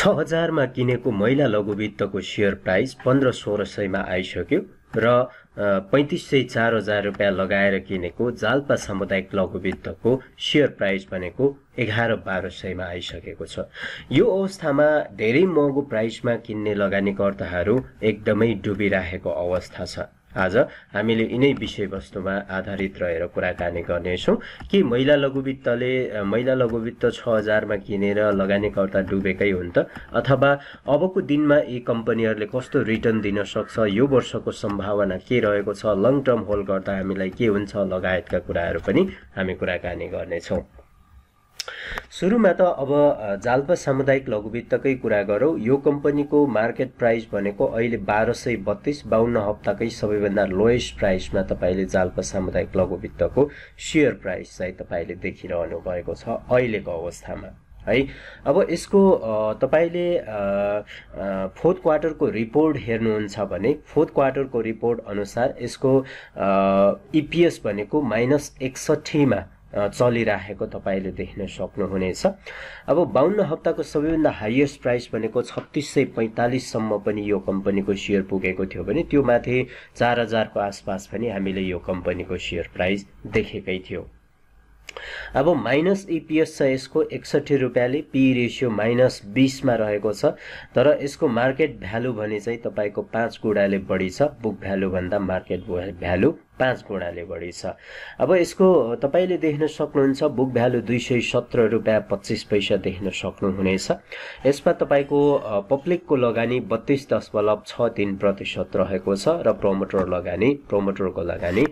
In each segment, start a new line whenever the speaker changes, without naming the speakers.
6000 मा किनेको महिला लघुवित्तको शेयर प्राइस 1500-1600 मा आइसक्यो र 3500 4000 रुपैयाँ लगाएर किनेको जाल्पा सामुदायिक लघुवित्तको शेयर प्राइस भनेको 11-1200 मा आइसकेको छ। यो अवस्थामा धेरै महँगो प्राइसमा किन्ने लगानीकर्ताहरू एकदमै डुबिरहेको अवस्था छ। आज हामीले यिनै विषयवस्तुमा आधारित रहेर कुराकानी गर्नेछौँ कि महिला लघुवित्त 6000 मा किनेर लगानीकर्ता डुबेकै हुन् त, अथवा अबको दिनमा यी कम्पनीहरूले कस्तो रिटर्न दिन सक्छ, यो वर्षको सम्भावना के रहेको छ, लङ टर्म होल्ड गर्दा हामीलाई के हुन्छ लगायतका कुराहरू पनि हामी कुराकानी गर्नेछौँ। सुरुमा त अब जाल्पा सामुदायिक लघुवित्तकै कुरा गरौँ। यो कम्पनीको मार्केट प्राइस भनेको अहिले 1232, 52 हप्ताकै सबैभन्दा लोएस्ट प्राइसमा तपाईले जाल्पा सामुदायिक लघुवित्तको शेयर प्राइस चाहिँ तपाईले देखिरहनु भएको छ अहिलेको अवस्थामा है। अब यसको तपाईले फोर्थ क्वार्टरको रिपोर्ट हेर्नुहुन्छ भने फोर्थ क्वार्टरको रिपोर्ट अनुसार यसको इपीएस भनेको -61 मा चलिरहेको तपाईले देख्न सक्नुहुनेछ। अब 52 हप्ताको सबैभन्दा हाईएस्ट प्राइस भनेको 3645 सम्म पनि यो कम्पनीको शेयर पुगेको थियो भने त्यो माथि 4000 को आसपास पनि हामीले यो कम्पनीको शेयर प्राइस देखेकै थियो। अब माइनस इपीएस छ यसको 61 रुपैयाँले, पी रेशियो -20 मा रहेको छ, तर यसको मार्केट भ्यालु भने चाहिँ तपाईको 5 गुणाले बढी छ। बुक भ्यालु भन्दा मार्केट भ्यालु 5 गुणाले बढी छ। अब यसको तपाईले देख्न सक्नुहुन्छ बुक भ्यालु 217 रुपैयाँ 25 पैसा देख्न सक्नुहुनेछ। यसमा तपाईको पब्लिकको लगानी 32.63% रहेको छ र प्रोमोटरको लगानी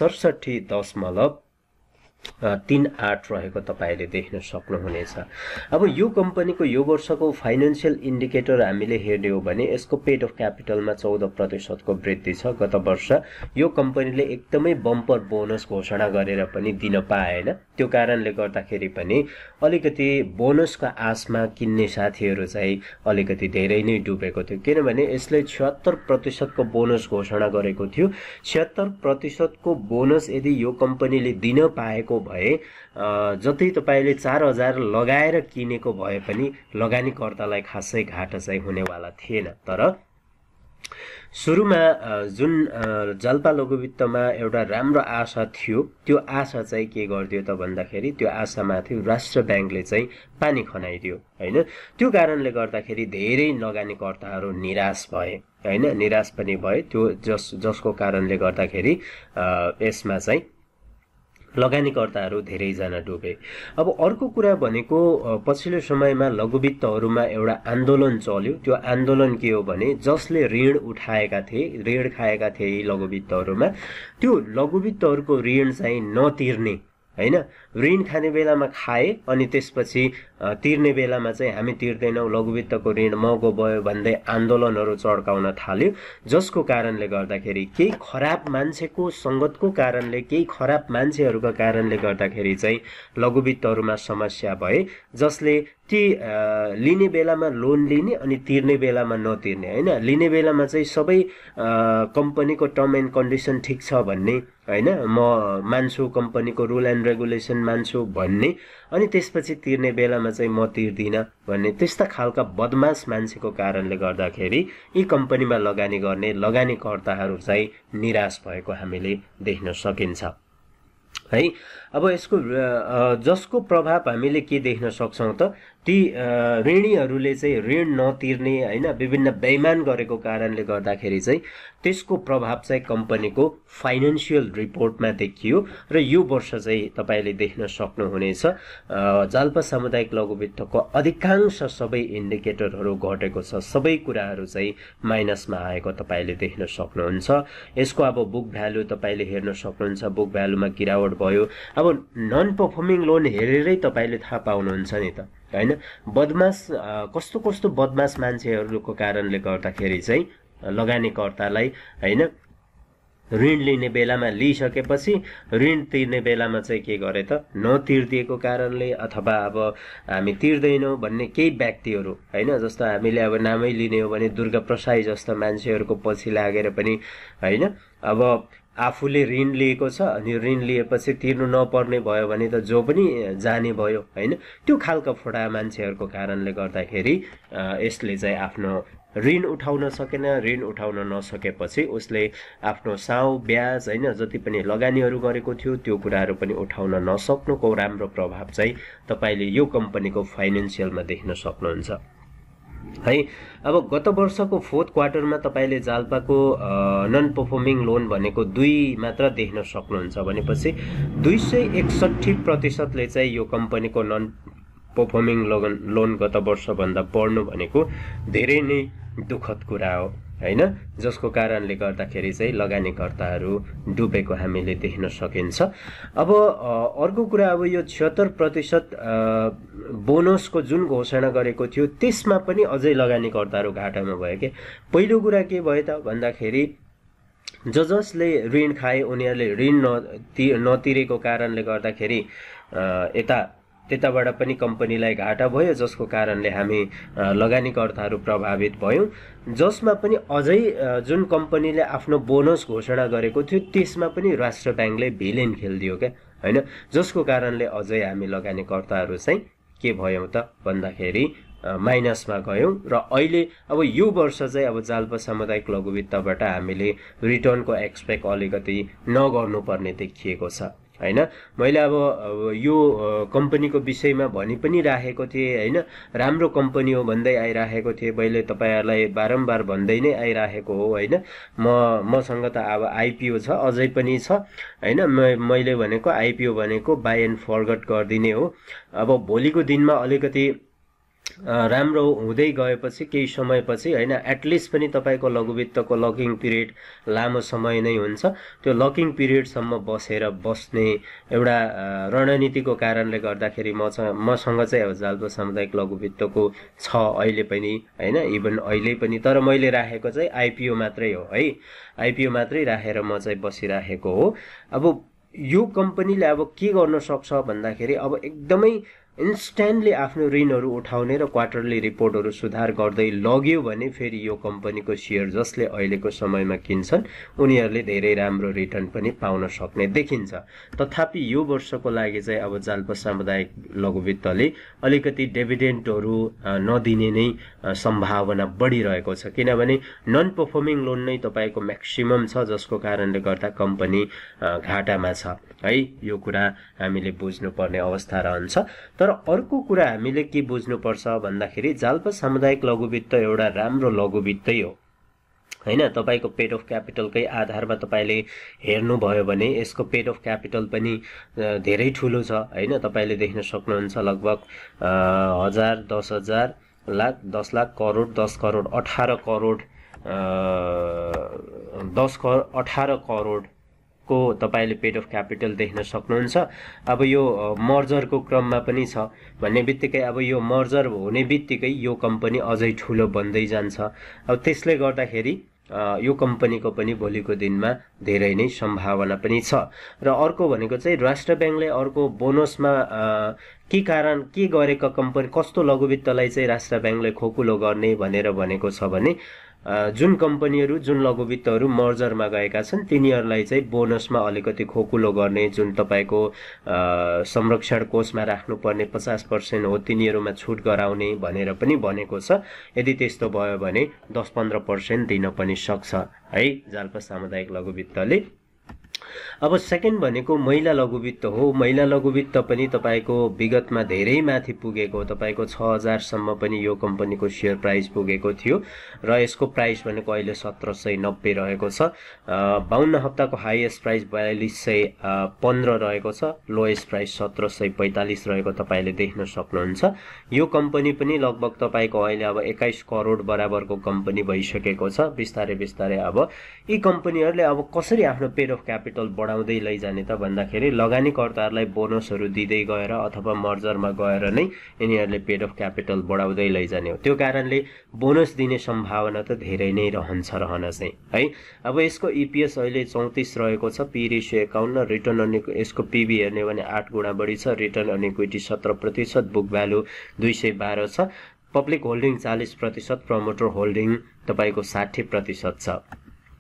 67.38 रहेको तपाईले देख्न सक्नुहुनेछ। अब यो कम्पनीको यो वर्षको फाइनान्शियल इन्डिकेटर हामीले हेर्ने हो भने यसको पेड अफ क्यापिटलमा 14% को वृद्धि छ। गत वर्ष यो कम्पनीले एकदमै बम्पर बोनस घोषणा गरेर पनि दिन पाएन, त्यो कारणले गर्दाखेरि पनि अलिकति बोनसको आशमा किन्ने साथीहरू चाहिँ अलिकति धेरै नै डुबेको थियो, किनभने यसले 76% को बोनस घोषणा गरेको थियो। 76% को बोनस यदि यो कम्पनीले दिन पाएको भए जति तपाईले 4000 लगाएर किनेको भए पनि लगानीकर्तालाई खासै घाटा चाहिँ हुनेवाला थिएन। तर सुरुमा जुन जाल्पा लघुवित्तमा एउटा राम्रो आशा थियो, त्यो आशा चाहिँ के गरिदियो त भन्दाखेरि त्यो आशामाथि राष्ट्र ब्याङ्कले चाहिँ पानी खनाइदियो हैन। त्यो कारणले गर्दाखेरि धेरै लगानीकर्ताहरू निराश भए हैन, निराश पनि भए। त्यो जसको कारणले गर्दाखेरि यसमा चाहिँ लगानीकर्ताहरू धेरैजना डुबे। अब अर्को कुरा भनेको पछिल्लो समयमा लघुवित्तहरूमा एउटा आन्दोलन चल्यो। त्यो आन्दोलन के हो भने जसले ऋण उठाएका थिए, ऋण खाएका थिए यी लघुवित्तहरूमा, त्यो लघुवित्तहरूको ऋण चाहिँ नतिर्ने हैन। ऋण खाने बेलामा खाए अनि त्यसपछि तिर्ने बेलामा चाहिँ हामी तिर्दैनौं, लघुवित्तको ऋण महँगो भयो भन्दै आन्दोलनहरू चड्काउन थाल्यो। जसको कारणले गर्दाखेरि केही खराब मान्छेको संगतको कारणले, केही खराब मान्छेहरूको कारणले गर्दाखेरि चाहिँ लघुवित्तहरूमा समस्या भए, जसले ती लिने बेलामा लोन लिने अनि तिर्ने बेलामा नतिर्ने हैन। लिने बेलामा चाहिँ सबै कम्पनीको टर्म एन्ड कन्डिसन ठिक छ भन्ने हैन, म मान्छु कम्पनीको रुल एन्ड रेगुलेसन मान्छु भन्ने, अनि त्यसपछि तिर्ने बेलामा चाहिँ म तिर्दिन भन्ने, त्यस्ता खालका बदमाश मान्छेको कारणले गर्दाखेरि यी कम्पनीमा लगानी गर्ने लगानीकर्ताहरू चाहिँ निराश भएको हामीले देख्न सकिन्छ है। अब यसको जसको प्रभाव हामीले के देख्न सक्छौं त, ती ऋणीहरूले चाहिँ ऋण नतिर्ने हैन, विभिन्न बेइमान गरेको कारणले गर्दाखेरि चाहिँ त्यसको प्रभाव चाहिँ कम्पनीको फाइनान्शियल रिपोर्टमा देखियो। र यो वर्ष चाहिँ तपाईले देख्न सक्नुहुनेछ जाल्पा सामुदायिक लघुवित्तको अधिकांश सबै इन्डिकेटरहरू घटेको छ, सबै कुराहरू चाहिँ माइनसमा आएको तपाईले देख्न सक्नुहुन्छ। यसको अब बुक भ्यालु तपाईले हेर्न सक्नुहुन्छ, बुक भ्यालुमा गिरावट भयो। अब नन परफर्मिङ लोन हेरेरै तपाईले थाहा पाउनुहुन्छ नि त हैन, बदमाश कस्तो कस्तो बदमाश मान्छेहरूको कारणले गर्दाखेरि चाहिँ लगानीकर्तालाई हैन ऋण लिने बेलामा लिइसकेपछि ऋण तिर्ने बेलामा चाहिँ के गरे त नतिर्दिएको कारणले, अथवा अब हामी तिर्दैनौं भन्ने केही व्यक्तिहरू हैन, जस्तो हामीले अब नामै लिने हो भने दुर्गा प्रसाई जस्ता मान्छेहरूको पछि लागेर पनि हैन, अब आफूले ऋण लिएको छ अनि ऋण लिएपछि तिर्नु नपर्ने भयो भने त जो पनि जाने भयो हैन। त्यो खालको फोडा मान्छेहरूको कारणले गर्दाखेरि यसले चाहिँ आफ्नो ऋण उठाउन सकेन। ऋण उठाउन नसकेपछि उसले आफ्नो साउ ब्याज हैन जति पनि लगानीहरू गरेको थियो त्यो कुराहरू पनि उठाउन नसक्नुको राम्रो प्रभाव चाहिँ तपाईले यो कम्पनीको फाइनान्शियलमा देख्न सक्नुहुन्छ है। अब गत वर्षको फोर्थ क्वार्टरमा तपाईले जाल्पाको नन परफर्मिङ लोन भनेको 2 मात्र देख्न सक्नुहुन्छ भनेपछि 261% ले चाहिँ यो कम्पनीको नन परफर्मिङ लोन गत वर्ष भन्दा बढ्नु भनेको धेरै नै दुखद कुरा हो हैन, जसको कारणले गर्दाखेरि चाहिँ लगानीकर्ताहरू डुबेको हामीले देख्न सकिन्छ। अब अर्को कुरा अब यो 76% बोनसको जुन घोषणा गरेको थियो त्यसमा पनि अझै लगानीकर्ताहरू घाटामा भयो के। पहिलो कुरा के भयो त भन्दाखेरि जसले ऋण खाए उनीहरूले ऋण नतिरेको कारणले गर्दाखेरि त्यताबाट पनि कम्पनीलाई घाटा भयो, जसको कारणले हामी लगानीकर्ताहरू प्रभावित भयौं। जसमा पनि अझै जुन कम्पनीले आफ्नो बोनस घोषणा गरेको थियो त्यसमा पनि राष्ट्र ब्याङ्कले भिलेन खेलिदियो क्या हैन, जसको कारणले अझै हामी लगानीकर्ताहरू चाहिँ के भयौं त भन्दाखेरि माइनसमा गयौं। र अहिले अब यो वर्ष चाहिँ अब जाल्पा सामुदायिक लघु वित्तबाट हामीले रिटर्नको एक्सपेक्ट अलिकति नगर्नुपर्ने देखिएको छ हैन। मैले अब यो कम्पनीको विषयमा भनि पनि राखेको थिएँ हैन, राम्रो कम्पनी हो भन्दै आइराखेको थिएँ। मैले तपाईहरुलाई बारम्बार भन्दै नै आइराखेको हो हैन। मसँग त अब आइपीओ छ, अझै पनि छ हैन। मैले भनेको आइपीओ भनेको बाई एन्ड फरगट गर्दिने हो। अब भोलिको दिनमा अलिकति राम्रो हुँदै गएपछि केही समयपछि हैन एटलिस्ट पनि तपाईको लघुवित्तको लकिङ पिरियड लामो समय नै हुन्छ। त्यो लकिङ पिरियडसम्म बस्ने एउटा रणनीतिको कारणले गर्दाखेरि मसँग चाहिँ अब जाल्पा सामुदायिक लघुवित्तको छ अहिले पनि हैन, इभन अहिले पनि। तर मैले राखेको चाहिँ आइपीओ मात्रै हो है, आइपीओ मात्रै राखेर म चाहिँ बसिराखेको हो। अब यो कम्पनीले अब के गर्न सक्छ भन्दाखेरि अब एकदमै इन्स्ट्यान्टली आफ्नो ऋणहरू उठाउने र क्वार्टरली रिपोर्टहरू सुधार गर्दै लग्यो भने फेरि यो कम्पनीको शेयर जसले अहिलेको समयमा किन्छन् उनीहरूले धेरै राम्रो रिटर्न पनि पाउन सक्ने देखिन्छ। तथापि यो वर्षको लागि चाहिँ अब जाल्पा सामुदायिक लघुवित्तले अलिकति डिभिडेन्डहरू नदिने नै सम्भावना बढिरहेको छ, किनभने नन परफर्मिङ लोन नै तपाईको म्याक्सिमम छ, जसको कारणले गर्दा कम्पनी घाटामा छ है। यो कुरा हामीले बुझ्नुपर्ने अवस्था रहन्छ। तर अर्को कुरा हामीले के बुझ्नुपर्छ भन्दाखेरि जाल्पा सामुदायिक लघुवित्त एउटा राम्रो लघुवित्तै हो हैन। तपाईको पेड अफ क्यापिटलकै आधारमा तपाईले हेर्नुभयो भने यसको पेड अफ क्यापिटल पनि धेरै ठूलो छ हैन। तपाईले देख्न सक्नुहुन्छ लगभग 1000, 10,000, लाख, 10 लाख, करोड, 10 करोड, 18 करोड, 18 करोड को तपाईले पेड अफ क्यापिटल देख्न सक्नुहुन्छ। अब यो मर्जरको क्रममा पनि छ भन्ने बित्तिकै अब यो मर्जर हुने बित्तिकै यो कम्पनी अझै ठूलो बन्दै जान्छ। अब त्यसले गर्दाखेरि यो कम्पनीको पनि भोलिको दिनमा धेरै नै सम्भावना पनि छ। र अर्को भनेको चाहिँ राष्ट्र ब्याङ्कले अर्को बोनसमा के कारण के गरेका कम्पनी कस्तो लघुवित्तलाई चाहिँ राष्ट्र ब्याङ्कले खोकुलो गर्ने भनेर भनेको छ भने जुन कम्पनीहरू जुन लघुवित्तहरू मर्जरमा गएका छन् तिनीहरूलाई चाहिँ बोनसमा अलिकति खोकुलो गर्ने, जुन तपाईको संरक्षण कोषमा राख्नुपर्ने 50% हो तिनीहरूमा छुट गराउने भनेर पनि भनेको छ। यदि त्यस्तो भयो भने 10-15% दिन पनि सक्छ है जाल्पा सामुदायिक लघुवित्तले। अब सेकेन्ड भनेको महिला लघुवित्त हो। महिला लघुवित्त पनि तपाईको विगतमा धेरै माथि पुगेको, तपाईको 6000 सम्म पनि यो कम्पनीको शेयर प्राइस पुगेको थियो र यसको प्राइस भनेको अहिले 1790 रहेको छ। 52 हप्ताको हाईएस्ट प्राइस 4215 रहेको छ, लोएस्ट प्राइस 1745 रहेको तपाईले देख्न सक्नुहुन्छ। यो कम्पनी पनि लगभग तपाईको अहिले अब 21 करोड बराबरको कम्पनी भइसकेको छ। बिस्तारै बिस्तारै अब यी कम्पनीहरूले अब कसरी आफ्नो पेड अफ क्यापिटल बढाउँदै लैजाने त भन्दाखेरि लगानीकर्ताहरूलाई बोनसहरू दिँदै गएर अथवा मर्जरमा गएर नै यिनीहरूले पेड अफ क्यापिटल बढाउँदै लैजाने हो। त्यो कारणले बोनस दिने सम्भावना त धेरै नै रहन चाहिँ है। अब यसको ईपीएस अहिले 34 रहेको छ, पी रेशियो 51, रिटर्न अन यसको पीबी हेर्ने भने 8 गुणा बढी छ, return on equity 17%, book value 212 छ, पब्लिक होल्डिङ 40%, प्रमोटर होल्डिङ तपाईको 60% छ।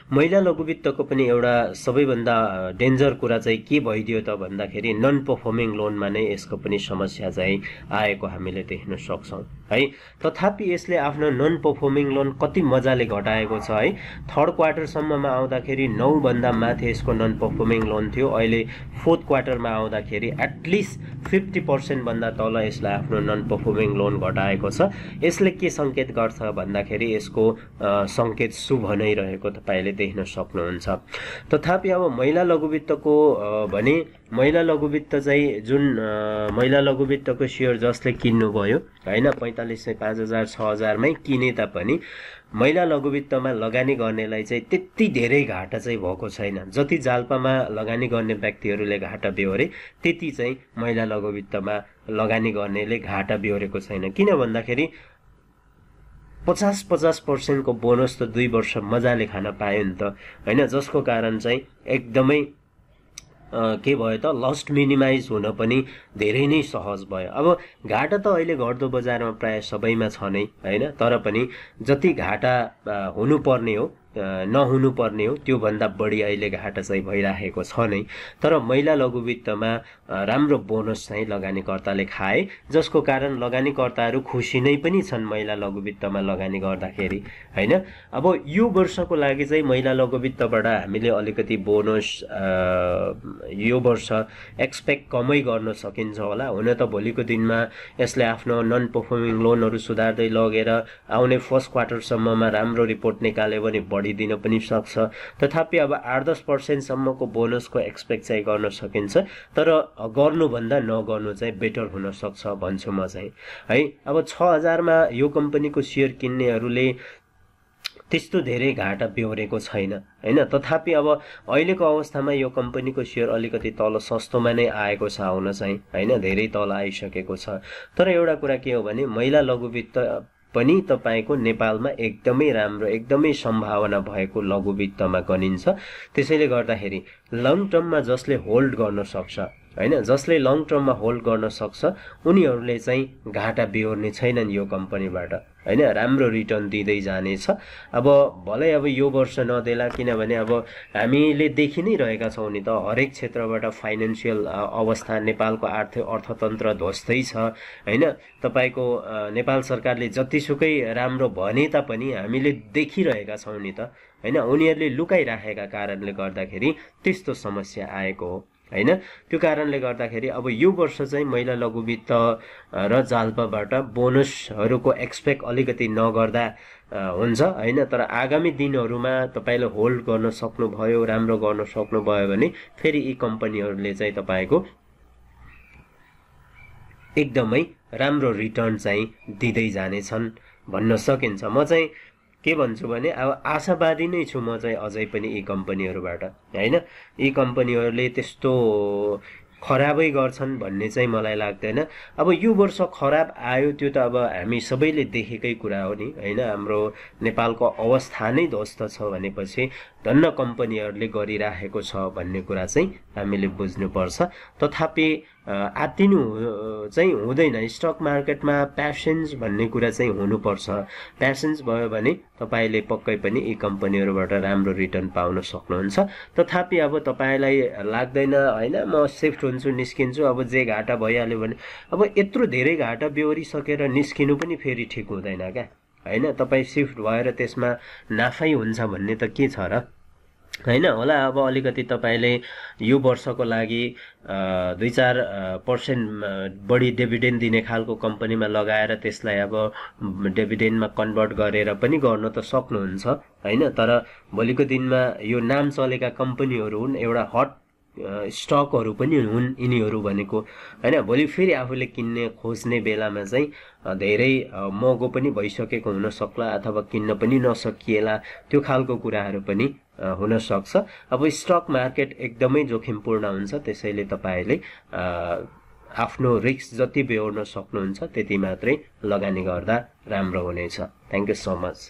महिला लघुवित्तको पनि एउटा सबैभन्दा डेन्जर कुरा चाहिँ के भइदियो त भन्दाखेरि नन परफर्मिङ लोनमा नै यसको पनि समस्या चाहिँ आएको हामीले देख्न सक्छौँ है। तथापि यसले आफ्नो नन परफर्मिङ लोन कति मजाले घटाएको छ है। थर्ड क्वार्टरसम्ममा आउँदाखेरि 9 भन्दा माथि यसको नन परफर्मिङ लोन थियो, अहिले फोर्थ क्वार्टरमा आउँदाखेरि एटलिस्ट 50% भन्दा तल यसले आफ्नो नन परफर्मिङ लोन घटाएको छ। यसले के संकेत गर्छ भन्दाखेरि यसको संकेत शुभ नै रहेको तपाईले देख्न सक्नुहुन्छ। तथापि अब महिला लघुवित्तको भने महिला लघुवित्त चाहिँ जुन महिला लघुवित्तको शेयर जसले किन्नुभयो हैन 4500 5000 6000 मै किने तापनि महिला लघुवित्तमा लगानी गर्नेलाई चाहिँ त्यति धेरै घाटा चाहिँ भएको छैन। जति जाल्पामा लगानी गर्ने व्यक्तिहरूले घाटा बेहोरे त्यति चाहिँ महिला लघुवित्तमा लगानी गर्नेले घाटा बेहोरेको छैन। किन भन्दाखेरि 50% को बोनस त 2 वर्ष मजाले खान पायो नि त हैन, जसको कारण चाहिँ एकदमै के भयो त लस्ट मिनिमाइज हुन पनि धेरै नै सहज भयो। अब घाटा त अहिले घट्दो बजारमा प्राय सबैमा छ नै हैन, तर पनि जति घाटा हुनुपर्ने हो नहुनु पर्ने हो त्यो भन्दा बढी अहिले घाटा चाहिँ भइराखेको छ नै। तर महिला लघुवित्तमा राम्रो बोनस चाहिँ लगानीकर्ताले खाए, जसको कारण लगानीकर्ताहरू खुसी नै पनि छन् महिला लघुवित्तमा लगानी गर्दाखेरि हैन। अब यो वर्षको लागि चाहिँ महिला लघुवित्तबाट हामीले अलिकति बोनस यो वर्ष एक्सपेक्ट कमै गर्न सकिन्छ होला। हुन त भोलिको दिनमा यसले आफ्नो नन परफर्मिङ लोनहरू सुधार्दै लगेर आउने फर्स्ट क्वार्टरसम्ममा राम्रो रिपोर्ट निकाल्यो भने दिन पनि सक्छ। तथापि अब 8-10% सम्मको बोनसको एक्सपेक्ट चाहिँ गर्न सकिन्छ, तर गर्नुभन्दा नगर्नु चाहिँ बेटर हुन सक्छ भन्छु म चाहिँ है। अब 6000 मा यो कम्पनीको शेयर किन्नेहरूले त्यस्तो धेरै घाटा बेहोरेको छैन हैन। तथापि अब अहिलेको अवस्थामा यो कम्पनीको शेयर अलिकति तल सस्तोमा नै आएको छ आउन चाहिँ हैन, धेरै तल आइसकेको छ। तर एउटा कुरा के हो भने महिला लघुवित्त पनि तपाईको नेपालमा एकदमै राम्रो एकदमै सम्भावना भएको लघुवित्तमा गनिन्छ। त्यसैले गर्दाखेरि लङ टर्ममा जसले होल्ड गर्न सक्छ हैन, जसले लङ टर्ममा होल्ड गर्न सक्छ उनीहरूले चाहिँ घाटा बेहोर्ने छैनन् यो कम्पनीबाट हैन, राम्रो रिटर्न दिँदै जानेछ। अब भलै अब यो वर्ष नदेला, किनभने अब हामीले देखि नै रहेका छौं नि त हरेक क्षेत्रबाट फाइनान्शियल अवस्था नेपालको अर्थतन्त्र ध्वस्तै छ हैन। तपाईको नेपाल सरकारले जतिसुकै राम्रो भने तापनि हामीले देखिरहेका छौं नि त हैन, उनीहरूले लुकाइराखेका कारणले गर्दाखेरि त्यस्तो समस्या आएको हो हैन। त्यो कारणले गर्दाखेरि अब यो वर्ष चाहिँ महिला लघुवित्त र जाल्पाबाट बोनसहरूको एक्सपेक्ट अलिकति नगर्दा हुन्छ हैन। तर आगामी दिनहरूमा तपाईले होल्ड गर्न सक्नुभयो, राम्रो गर्न सक्नुभयो भने फेरि यी कम्पनीहरूले चाहिँ तपाईको एकदमै राम्रो रिटर्न चाहिँ दिँदै जानेछन् भन्न सकिन्छ। म चाहिँ के भन्छु भने अब आशावादी नै छु म चाहिँ अझै पनि यी कम्पनीहरूबाट हैन। यी कम्पनीहरूले त्यस्तो खराबै गर्छन् भन्ने चाहिँ मलाई लाग्दैन। अब यो वर्ष खराब आयो त्यो त अब हामी सबैले देखेकै कुरा हो नि हैन। हाम्रो नेपालको अवस्था नै ध्वस्त छ भनेपछि धन्न कम्पनीहरूले गरिराखेको छ भन्ने कुरा चाहिँ हामीले बुझ्नुपर्छ। तथापि आत्तिनु चाहिँ हुँदैन। स्टक मार्केटमा प्यासेन्स भन्ने कुरा चाहिँ हुनुपर्छ। प्यासेन्स भयो भने तपाईले पक्कै पनि यी कम्पनीहरूबाट राम्रो रिटर्न पाउन सक्नुहुन्छ। तथापि अब तपाईलाई लाग्दैन हैन म शिफ्ट हुन्छु निस्किन्छु अब जे घाटा भइहाल्यो भने अब यत्रो धेरै घाटा बेहोरिसकेर निस्किनु पनि फेरि ठिक हुँदैन क्या हैन। तपाई शिफ्ट भएर त्यसमा नाफै हुन्छ भन्ने त के छ र हैन। होला अब अलिकति तपाईले यो वर्षको लागि 2-4% बढी डिभिडेन्ड दिने खालको कम्पनीमा लगाएर त्यसलाई अब डिभिडेन्डमा कन्भर्ट गरेर पनि गर्न त सक्नुहुन्छ हैन। तर भोलिको दिनमा यो नाम चलेका कम्पनीहरू हुन्, एउटा हट स्टकहरू पनि हुन् यिनीहरू भनेको हैन। भोलि फेरि आफूले किन्ने खोज्ने बेलामा चाहिँ धेरै महँगो पनि भइसकेको हुन सक्ला अथवा किन्न पनि नसकिएला, त्यो खालको कुराहरू पनि हुन सक्छ। अब स्टक मार्केट एकदमै जोखिमपूर्ण हुन्छ, त्यसैले तपाईले आफ्नो रिस्क जति बेहोर्न सक्नुहुन्छ त्यति मात्रै लगानी गर्दा राम्रो हुनेछ। Thank you so much.